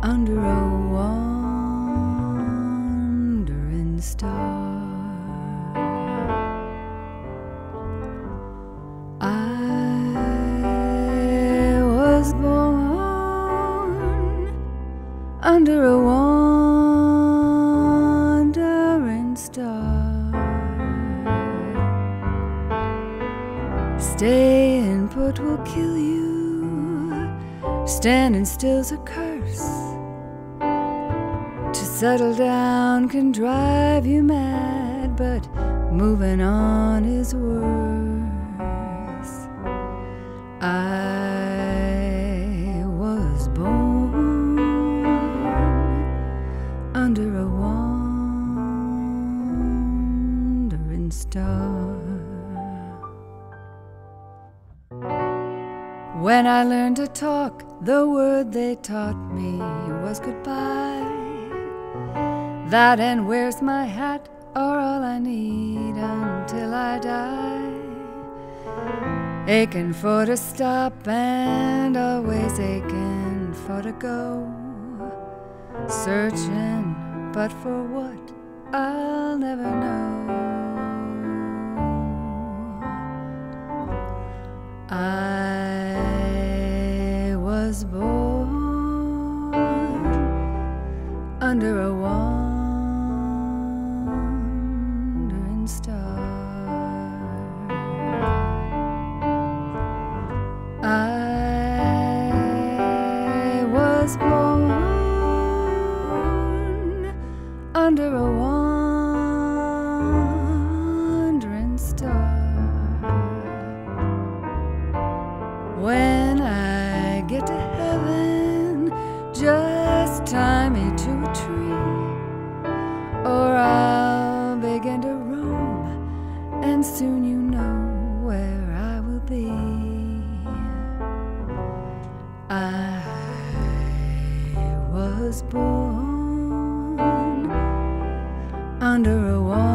under a wandering star. I was born under a wandering star. Staying put will kill you. Standing still's a curse. To settle down can drive you mad, but moving on is worse. I was born under a wandering star. When I learned to talk, the word they taught me was goodbye. That and where's my hat are all I need until I die. Aching for to stop and always aching for to go. Searching, but for what I'll never know. I was born under a wandering star. I was born under a wandering star. When I get to heaven, just tie me to a tree, or I'll begin to roam, and soon you know where I will be. I was born under a wall.